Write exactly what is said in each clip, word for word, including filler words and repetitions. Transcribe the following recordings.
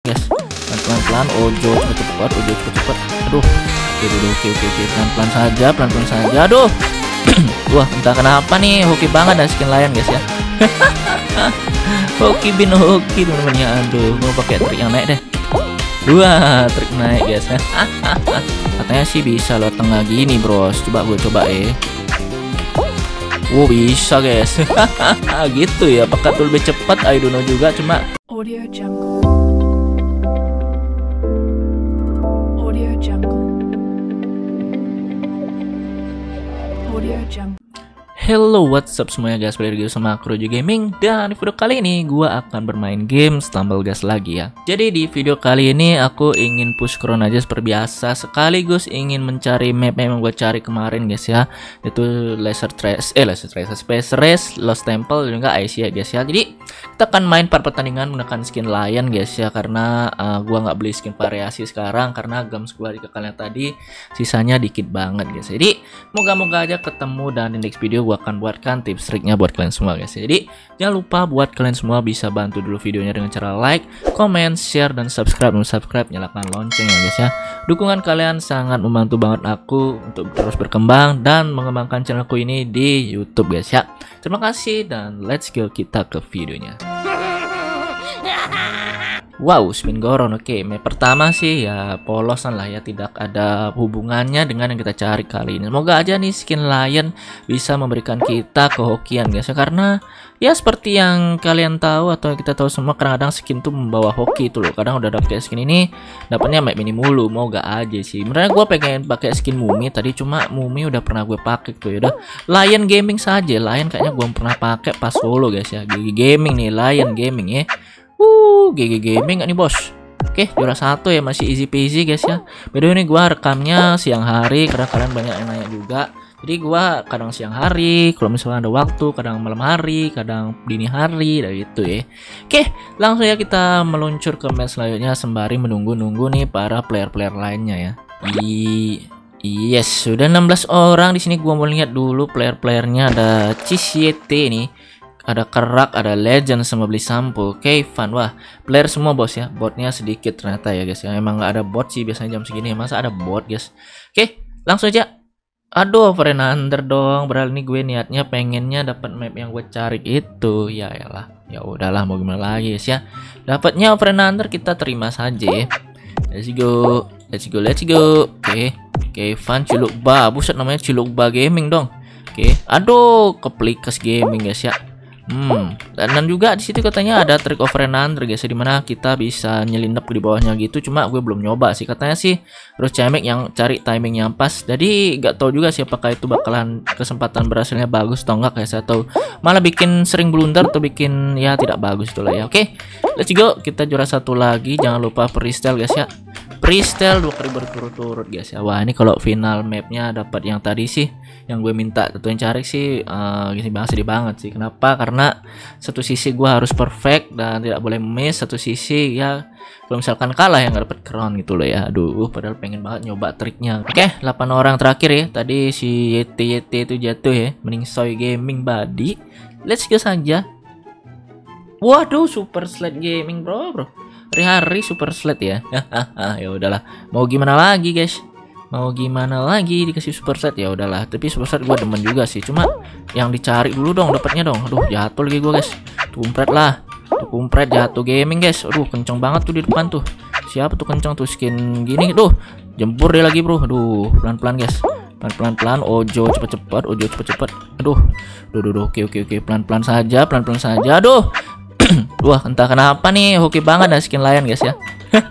guys. Pelan-pelan, ojo cepet-cepet, ojo cepet-cepet. Aduh, aduh, aduh, oke, oke, oke, pelan-pelan saja, pelan-pelan saja. Aduh, wah, entah kenapa nih hoki banget dan skin layan guys ya. Hoki bin hoki teman-teman ya. Aduh, mau pakai trik yang naik deh. Wah, trik naik guys. Katanya sih bisa lewat tengah gini bros. Coba gue coba eh. Wow, bisa guys. Gitu ya. Apakah tuh lebih cepat? I don't know juga. Cuma Audio Jungle. Audio Jungle. Audio Jungle. hello, what's up semuanya guys, balik lagi sama Krojo Gaming. Dan di video kali ini gua akan bermain game Stumble Guys lagi ya. Jadi di video kali ini aku ingin push crown aja seperti biasa, sekaligus ingin mencari map yang gua cari kemarin guys ya, yaitu Laser Trace, eh Laser Trace, Space Race, Lost Temple dan juga Asia guys ya. Jadi kita akan main part pertandingan menggunakan skin Lion guys ya, karena uh, gua nggak beli skin variasi sekarang karena gams gua di kekalian tadi sisanya dikit banget guys. Jadi moga-moga aja ketemu, dan di next video gua akan buatkan tips triknya buat kalian semua guys. Jadi jangan lupa buat kalian semua bisa bantu dulu videonya dengan cara like, comment, share, dan subscribe. Dan subscribe, nyalakan loncengnya guys ya. Dukungan kalian sangat membantu banget aku untuk terus berkembang dan mengembangkan channelku ini di YouTube guys ya. Terima kasih dan let's go kita ke videonya. Wow, spin goron. Oke, map pertama sih ya polosan lah ya, tidak ada hubungannya dengan yang kita cari kali ini. Semoga aja nih skin Lion bisa memberikan kita kehokian guys ya, karena ya seperti yang kalian tahu atau kita tahu semua, kadang-kadang skin tuh membawa hoki itu loh. Kadang udah dapet skin ini dapatnya map mini mulu, mau gak aja sih. Sebenarnya gue pengen pakai skin Mumi tadi, cuma Mumi udah pernah gue pakai tuh ya. Udah Lion Gaming saja. Lion kayaknya gue pernah pakai pas solo guys ya. Gigi Gaming nih, Lion Gaming ya. Uh, G G Gaming gak nih bos? Oke, juara satu ya, masih easy peasy guys ya. Beda ini gua rekamnya siang hari karena kalian banyak yang nanya juga. Jadi gua kadang siang hari, kalau misalnya ada waktu, kadang malam hari, kadang dini hari, dan gitu ya. Oke, langsung ya kita meluncur ke match selanjutnya sembari menunggu-nunggu nih para player-player lainnya ya. I yes, sudah enam belas orang di sini. Gua mau lihat dulu player-playernya. Ada Cisyete nih. Ada Kerak, ada Legend sama beli sampo. Oke, okay, fun. Wah, player semua bos ya. Botnya sedikit ternyata ya guys ya. Emang nggak ada bot sih biasanya jam segini. Masa ada bot guys? Oke, okay, langsung aja. Aduh, Frenander dong. Berarti ini gue niatnya pengennya dapat map yang gue cari itu. Ya elah. Ya udahlah, mau gimana lagi guys ya. Dapatnya Frenander, kita terima saja ya. Let's go. Let's go, let's go. Oke. Okay. Oke, okay, fun. Cilukba. Buset, namanya Cilukba Gaming dong. Oke. Okay. Aduh, Keplikas Gaming guys ya. Hmm, dan, dan juga di situ katanya ada trick of Frenander guys, dimana kita bisa nyelinap di bawahnya gitu. Cuma gue belum nyoba sih, katanya sih harus cemek yang cari timing yang pas. Jadi nggak tahu juga sih apakah itu bakalan kesempatan berhasilnya bagus atau enggak guys, atau malah bikin sering blunder atau bikin ya tidak bagus itulah ya. Oke, let's go, kita juara satu lagi. Jangan lupa freestyle guys ya, freestyle dua kali berturut-turut guys ya. Wah, ini kalau final mapnya dapat yang tadi sih yang gue minta tentuin cari sih, uh, gini banget, sedih banget sih. Kenapa? Karena satu sisi gue harus perfect dan tidak boleh miss, satu sisi ya kalau misalkan kalah yang gak dapet crown gitu loh ya. Aduh, padahal pengen banget nyoba triknya. Oke, okay, delapan orang terakhir ya. Tadi si Yete Yete itu jatuh ya, mending Soy Gaming Body. Let's go saja. Waduh, Super Sled Gaming bro bro. Hari-hari Super Sled ya. Ya udahlah, mau gimana lagi guys? Mau gimana lagi, dikasih super set ya udahlah. Tapi super set gue demen juga sih, cuma yang dicari dulu dong dapatnya dong. Aduh, jatuh lagi gue guys. Tumpret lah. Tuh kumpret jatuh Gaming guys. Aduh, kenceng banget tuh di depan tuh. Siapa tuh kenceng tuh skin gini? Duh, jempur dia lagi bro. Aduh, pelan-pelan guys. Pelan-pelan pelan, ojo cepet-cepet, ojo cepet-cepet. Aduh. Duh, duh, duh, oke oke oke, pelan-pelan saja, pelan-pelan saja. Aduh. Wah, entah kenapa nih hoki banget dan skin Lion guys ya.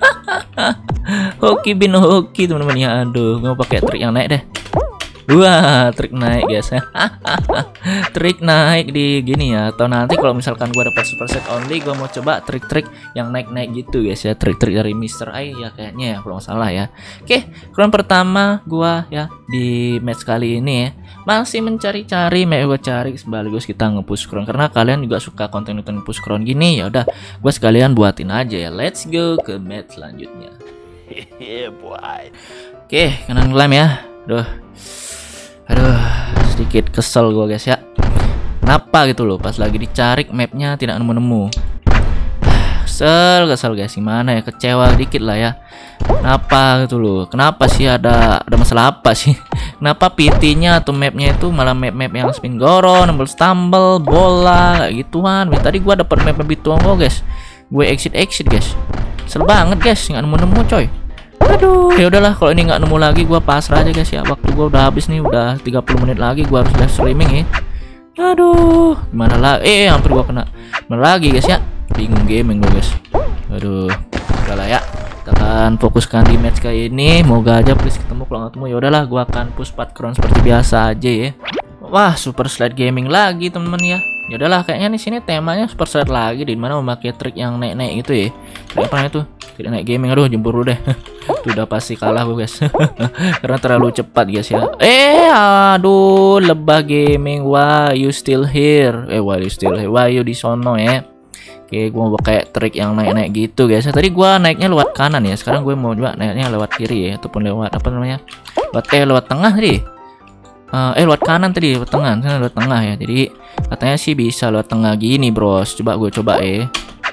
Hoki bin hoki teman-teman ya. Aduh, gue mau pakai trik yang naik deh. Wah, trik naik guys. Trik naik di gini ya. Atau nanti kalau misalkan gue dapat super set only, gue mau coba trik-trik yang naik-naik gitu guys ya. Trik-trik dari Mister I ya kayaknya ya, kalau nggak salah ya. Oke, crown pertama gue ya di match kali ini ya. Masih mencari-cari map gue cari, sekaligus kita nge-push crown karena kalian juga suka konten-konten push crown gini. Ya udah, gue sekalian buatin aja ya. Let's go ke match selanjutnya. Yeah, boy. Oke, kanan ngelam ya. Aduh. Aduh, sedikit kesel gue guys ya. Kenapa gitu loh, pas lagi dicari mapnya tidak nemu-nemu. kesel kesel guys, gimana ya, kecewa dikit lah ya. Kenapa gitu loh, kenapa sih, ada ada masalah apa sih? Kenapa P T-nya atau mapnya itu malah map-map yang spin goron, nembel stumble, bola kayak gituan. Tadi gua dapat map begitu kok guys, gue exit exit guys, kesel banget guys, nggak nemu-nemu coy. Aduh, ya udahlah, kalau ini nggak nemu lagi gua pasrah aja guys ya. Waktu gua udah habis nih, udah tiga puluh menit lagi gua harus live streaming ya. Aduh, gimana lah, eh hampir gua kena mana lagi guys ya, bingung gaming gua guys. Aduh, udahlah ya, kita akan fokuskan di match kali ini. Moga aja please ketemu, kalau nggak ketemu ya udahlah, gua akan push empat crown seperti biasa aja ya. Wah, super slide gaming lagi temen-temen ya. Ya udahlah, kayaknya di sini temanya super slide lagi, di mana memakai trik yang naik-naik itu ya. Trik apa itu? Tidak naik gaming, aduh jempur dulu deh. Itu udah pasti kalah gue guys. Karena terlalu cepat guys ya. Eh aduh, lebah gaming, why you still here? Eh why you still here? Why you di sono ya? Oke, gue mau pakai trik yang naik-naik gitu guys. Tadi gue naiknya lewat kanan ya, sekarang gue mau coba naiknya lewat kiri ya, ataupun lewat apa namanya? Lewat eh lewat tengah tadi. Uh, eh lewat kanan tadi, lewat tengah, sana lewat tengah ya. Jadi katanya sih bisa lewat tengah gini bros. Coba gue coba ya.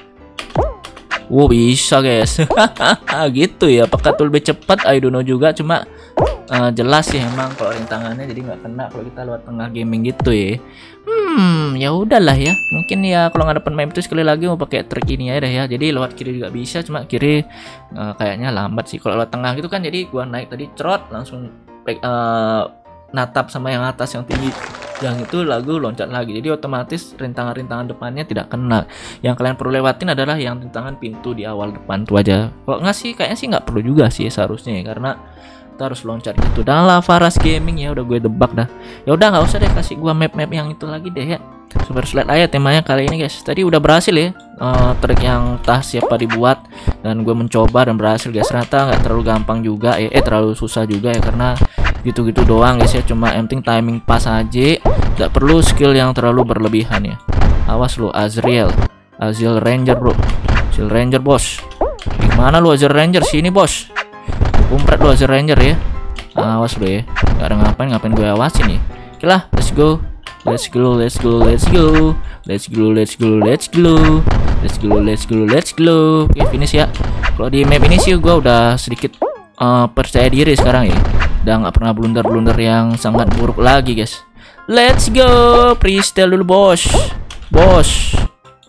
Wow, bisa guys. Gitu ya, apakah itu lebih cepat? I don't know juga, cuma uh, jelas sih emang kalau rintangannya jadi nggak kena kalau kita lewat tengah gaming gitu ya. Hmm, ya udahlah ya. Mungkin ya kalau nggak dapet map itu sekali lagi mau pakai trik ini aja deh ya. Jadi lewat kiri juga bisa, cuma kiri uh, kayaknya lambat sih. Kalau lewat tengah gitu kan, jadi gua naik tadi cerot langsung uh, natap sama yang atas yang tinggi, yang itu lagu loncat lagi, jadi otomatis rintangan-rintangan depannya tidak kena. Yang kalian perlu lewatin adalah yang rintangan pintu di awal depan tuh aja. Kalau nggak sih kayaknya sih nggak perlu juga sih seharusnya ya, karena kita harus loncat gitu. Dan lah Faras Gaming ya udah gue debak dah. Ya udah nggak usah deh kasih gua map-map yang itu lagi deh ya. Super slide aja temanya kali ini guys. Tadi udah berhasil ya uh, trik yang entah siapa dibuat, dan gue mencoba dan berhasil guys. Ternyata nggak terlalu gampang juga ya, eh terlalu susah juga ya, karena gitu-gitu doang guys ya, cuma yang penting timing pas aja, tidak perlu skill yang terlalu berlebihan ya. Awas lu Azriel, Azriel Ranger bro, Azriel Ranger bos. Gimana lu Azriel Ranger, sini bos, kumpret lu Azriel Ranger ya. Awas lu ya, nggak ada ngapain ngapain gue awasin nih. Oke lah, let's go, let's go, let's go, let's go, let's go, let's go, let's go, let's go, let's go, let's go. Oke, finish ya. Kalau di map ini sih gue udah sedikit uh, percaya diri sekarang ya. Udah nggak pernah blunder-blunder yang sangat buruk lagi guys. Let's go, freestyle dulu bos, bos.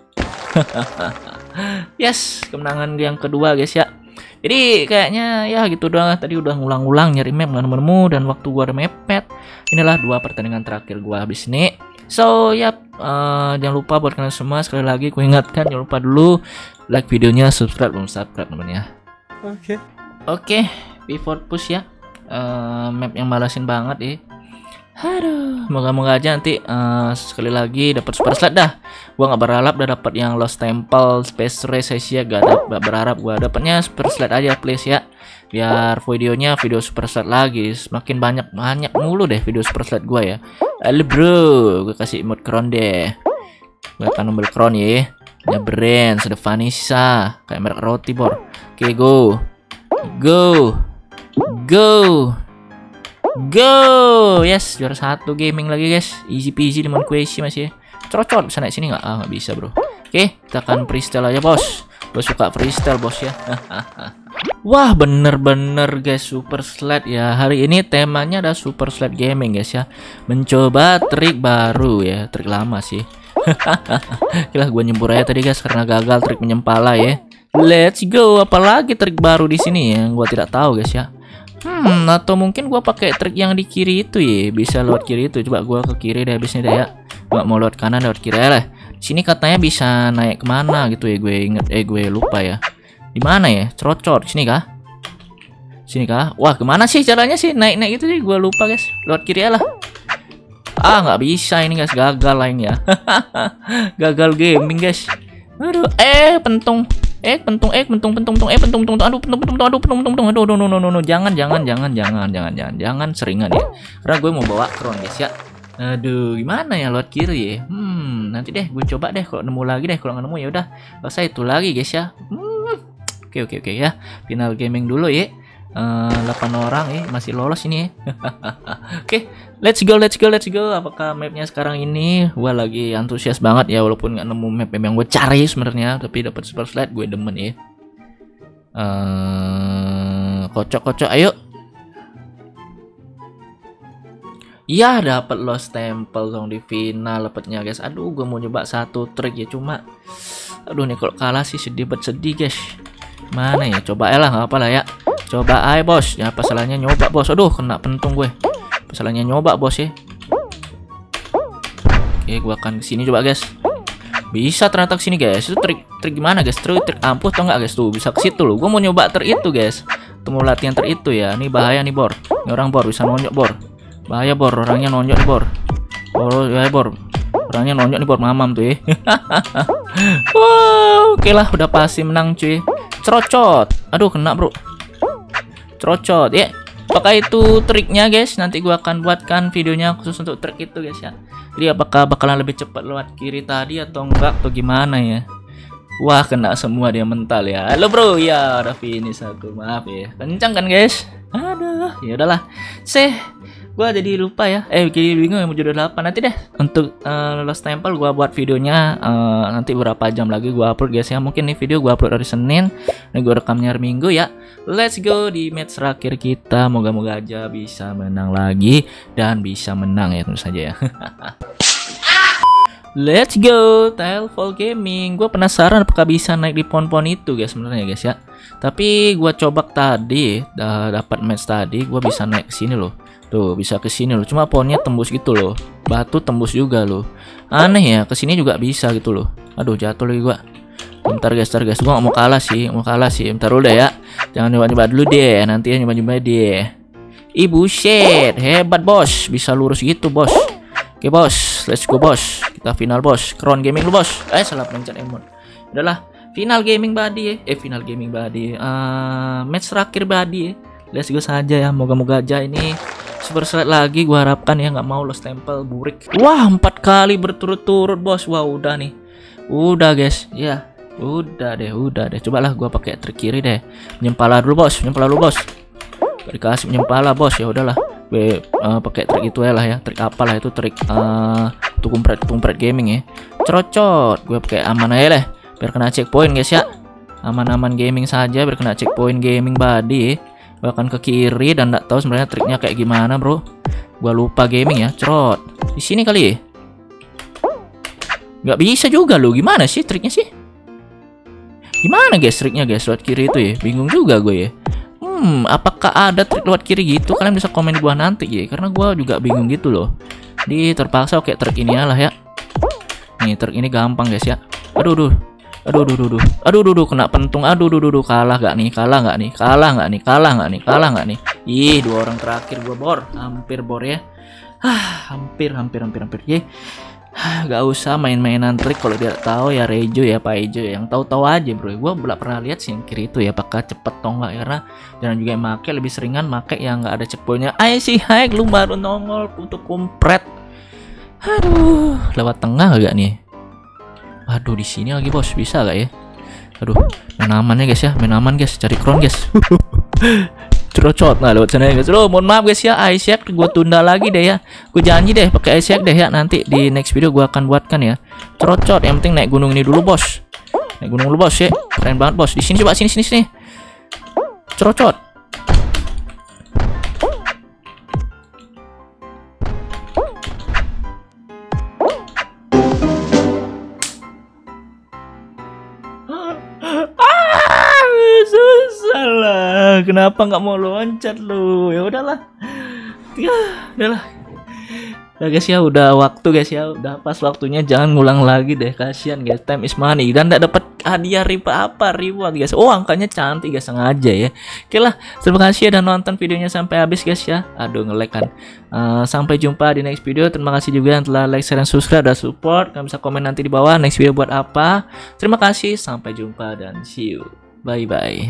Yes, kemenangan yang kedua guys ya. Jadi kayaknya ya gitu doang. Tadi udah ngulang-ngulang nyari map nggak nemu-nemu, dan waktu gua ada mepet. Inilah dua pertandingan terakhir gua habis ini. So ya, uh, jangan lupa buat kalian semua, sekali lagi ku ingatkan, jangan lupa dulu like videonya, subscribe belum subscribe teman ya. Oke. Okay. Oke, okay, before push ya. Uh, map yang balasin banget ya. Aduh, moga-moga aja nanti uh, sekali lagi dapat super slide dah. Gua nggak berharap udah dapat yang Lost Temple, Space Race ya, gak, ada, gak berharap gua dapatnya super slide aja please ya. Biar videonya video super slide lagi, semakin banyak banyak mulu deh video super slide gua ya. Halo bro, gue kasih emote crown deh. Gue akan ambil crown ya. Ada brand, ada Vanessa, kayak merek roti bor. Oke, okay, go, go. Go, go, yes, juara satu gaming lagi guys, easy peasy lemon squishy masih. Crocot bisa naik sini nggak? Ah nggak bisa bro. Oke, kita akan freestyle aja bos. Gue suka freestyle bos ya. Wah bener-bener guys, super slide ya. Hari ini temanya ada super slide gaming guys ya. Mencoba trik baru ya, trik lama sih. Kira gue nyembur aja tadi guys karena gagal trik menyempala ya. Let's go, apalagi trik baru di sini ya, gue tidak tahu guys ya. Hmm, atau mungkin gua pakai trik yang di kiri itu ya, bisa lewat kiri itu. Coba gua ke kiri deh habisnya deh ya. Gak mau lewat kanan, lewat kiri lah. Di sini katanya bisa naik kemana gitu ya, gue inget, eh gue lupa ya. Di mana ya? Cerocor, sini kah? Sini kah? Wah, kemana sih caranya sih naik-naik itu sih? Gue lupa guys. Lewat kiri lah. Ah, nggak bisa ini guys, gagal lainnya. Gagal gaming guys. Aduh, eh pentung. Eh pentung, eh pentung, pentung, pentung, eh pentung, pentung, aduh pentung, pentung, aduh pentung, pentung, aduh, aduh, no, no, no, no, jangan, jangan, jangan, jangan, jangan, jangan, jangan, seringan ya. Karena gue mau bawa crown guys ya. Aduh, gimana ya lewat kiri ya? Hmm, nanti deh, gue coba deh kalau nemu lagi deh. Kalau nggak nemu ya udah, selesai itu lagi guys ya. Hmm, oke, oke, oke ya. Final gaming dulu ya. uh, delapan orang eh masih lolos ini ya. Oke, let's go, let's go, let's go. Apakah mapnya sekarang ini? Gua lagi antusias banget ya, walaupun nggak nemu map yang gue cari sebenarnya, tapi dapat super slide gue demen ya. Uh, kocok-kocok, ayo. Ya, dapat Lost Temple dong di final dapatnya guys. Aduh, gue mau nyoba satu trik ya, cuma aduh nih kalau kalah sih sedih bet sedih guys. Mana ya? Coba ya lah, nggak apa lah ya. Coba aja bos. Ya apa salahnya nyoba bos. Aduh, kena pentung gue. Apa salahnya nyoba bos ya. Oke, gue akan kesini coba guys. Bisa ternyata kesini guys. Itu trik trik gimana guys? Trik trik ampuh atau enggak guys? Tuh bisa ke situ loh. Gue mau nyoba trik itu guys. Temu latihan trik itu ya. Ini bahaya nih bor. Ini orang bor bisa nonjok bor. Bahaya bor, orangnya nonjok nih bor. Oh ya bor, orangnya nonjok nih bor, mamam tuh ya. Wow, oke lah, udah pasti menang cuy. Cerocot, aduh kena bro. Cerocot ya. Apakah itu triknya guys? Nanti gua akan buatkan videonya khusus untuk trik itu guys ya. Jadi apakah bakalan lebih cepat lewat kiri tadi atau enggak atau gimana ya? Wah, kena semua dia mental ya. Halo bro, ya udah finish aku, maaf ya. Kencang kan guys? Aduh, ya udahlah. Seh. Gua jadi lupa ya, eh jadi bingung yang mau jodoh delapan. Nanti deh untuk uh, Lost Temple gua buat videonya uh, nanti beberapa jam lagi gua upload guys ya. Mungkin nih video gua upload hari Senin, ini gua rekamnya hari Minggu ya. Let's go di match terakhir kita, moga-moga aja bisa menang lagi dan bisa menang ya tentu saja ya. Let's go Telfall Gaming. Gua penasaran apakah bisa naik di pohon-pohon itu guys sebenarnya guys ya. Tapi gua coba tadi dapat match tadi, gua bisa naik ke sini loh. Tuh bisa ke sini loh, cuma pohonnya tembus gitu loh. Batu tembus juga loh. Aneh ya, ke sini juga bisa gitu loh. Aduh, jatuh lagi gua. Bentar guys, bentar guys. Gua gak mau kalah sih, mau kalah sih. Bentar udah ya. Jangan nyoba-nyoba dulu deh, nanti ya nyoba-nyoba deh. Ibu shit, hebat bos. Bisa lurus gitu, bos. Oke, bos. Let's go, bos. Kita final, bos. Crown Gaming lu, bos. Eh, salah pencet emot. Udahlah, final gaming body ya. Eh, final gaming body. Uh, match terakhir body ya. Let's go saja ya. Moga-moga aja ini super slide lagi, gua harapkan ya, nggak mau Lost Temple burik. Wah, empat kali berturut-turut bos. Wah, udah nih, udah guys ya, udah deh, udah deh. Cobalah gua pakai trik kiri deh, menyempala dulu bos, menyempala dulu bos. Gak dikasih menyempala bos, ya udahlah. Gue uh, pakai trik itu ya lah ya, trik apalah itu, trik uh, tukumpret tukumpret gaming ya. Cerocot, gue pakai aman aja deh, biar kena checkpoint guys ya. Aman-aman gaming saja, biar kena checkpoint gaming body. Gue akan ke kiri dan nggak tahu sebenarnya triknya kayak gimana bro. Gua lupa gaming ya. Cerot di sini kali ya. Nggak bisa juga lo. Gimana sih triknya sih? Gimana guys triknya guys lewat kiri itu ya? Bingung juga gue ya. Hmm, apakah ada trik lewat kiri gitu? Kalian bisa komen di bawah nanti ya. Karena gue juga bingung gitu loh. Di terpaksa oke trik ini lah ya. Nih trik ini gampang guys ya. Aduh aduh. Aduh, aduh, aduh, aduh, aduh, aduh, kena pentung. Aduh, aduh, aduh, kalah gak nih? Kalah gak nih? Kalah gak nih? Kalah gak nih? Kalah gak nih? Ih, dua orang terakhir gue bor, hampir bor ya. Ah, hampir, hampir, hampir, hampir. Ye, ah, gak usah main-mainan trik kalau tidak tahu ya Rejo ya Pak Ejo ya. Yang tahu-tahu aja bro. Gue belum pernah lihat sih yang kiri itu ya, apakah cepet atau enggak ya. Karena jangan juga yang make lebih seringan make yang nggak ada checkpointnya. Ayo sih, hai, lu baru nongol untuk kumpret. Aduh, lewat tengah gak nih? Aduh, di sini lagi bos, bisa gak ya? Aduh, main aman ya guys ya, main aman guys, cari crown guys. Cerocot, nah lewat sana ya guys. Loh, mohon maaf guys ya, Isaac gue tunda lagi deh ya. Gue janji deh pakai Isaac deh ya, nanti di next video gue akan buatkan ya. Cerocot, yang penting naik gunung ini dulu bos. Naik gunung dulu bos ya, keren banget bos. Di sini coba, sini sini sini. Cerocot. Kenapa nggak mau loncat lu? Ya udahlah. Ya, udahlah. Nah guys ya, udah waktu guys ya, udah pas waktunya, jangan ngulang lagi deh, kasihan guys, time is money dan nggak dapat hadiah riba apa reward guys. Oh, angkanya cantik guys, sengaja ya. Oke lah, terima kasih ya udah nonton videonya sampai habis guys ya. Aduh, nge-like kan. Uh, sampai jumpa di next video. Terima kasih juga yang telah like, share, dan subscribe dan support. Kalian bisa komen nanti di bawah next video buat apa. Terima kasih, sampai jumpa dan see you. Bye bye.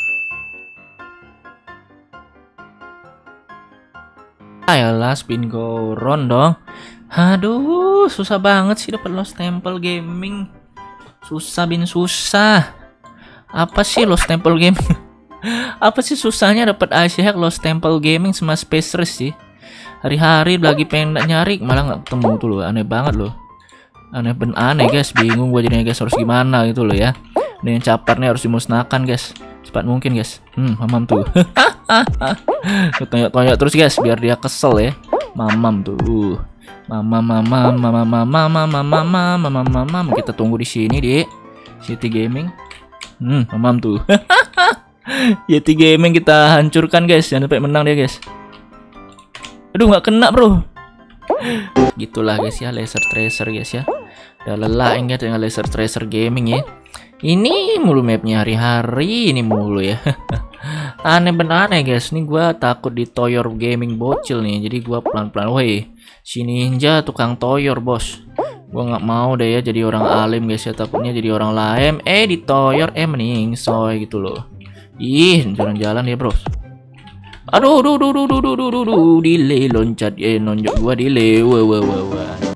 Ayolah, spin go round dong. Aduh, susah banget sih dapat Lost Temple Gaming. Susah bin susah. Apa sih Lost Temple Gaming? Apa sih susahnya dapat Icy Hack, Lost Temple Gaming sama Space Race sih? Hari-hari lagi pengen nyari malah nggak ketemu tuh loh, aneh banget loh. Aneh ben aneh guys, bingung gua jadinya guys, harus gimana gitu loh ya. Ini yang caparnya harus dimusnahkan guys, cepat mungkin guys. Hmm, mamam tuh. Tonjok-tonjok terus guys biar dia kesel ya. Mamam tuh. Mama mama mama mama mama mama mama mama mama kita tunggu di sini di Yeti Gaming. Hmm, mamam tuh. Yeti Gaming kita hancurkan guys, jangan sampai menang dia guys. Aduh nggak kena bro. Gitulah guys ya, Laser Tracer guys ya. Udah lelah ingat dengan Laser Tracer Gaming ya. Ini mulu mapnya hari-hari ini mulu ya. Aneh benar aneh guys. Ini gua takut ditoyor gaming bocil nih. Jadi gua pelan-pelan. Woi, si ninja tukang toyor bos. Gua nggak mau deh ya jadi orang alim guys ya. Takutnya jadi orang lain. Eh ditoyor eh mending soy gitu loh. Ih, jalan-jalan ya bros. Aduh, duh, duh, duh, duh, duh, duh, duh, duh, delay loncat, eh nonjok gua delay, wah, wah, wah, wah.